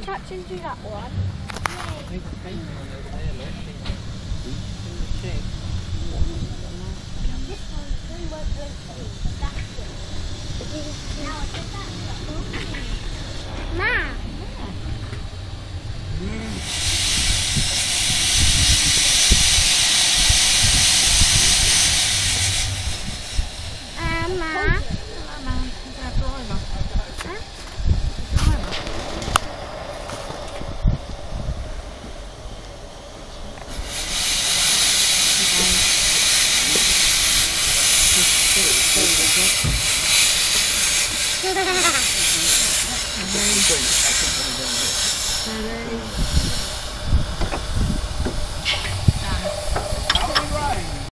touch into that one. There's a paper on over there, look. In the shed. This one won't break through. That's good. Now I get that stuff. Ma! Ready?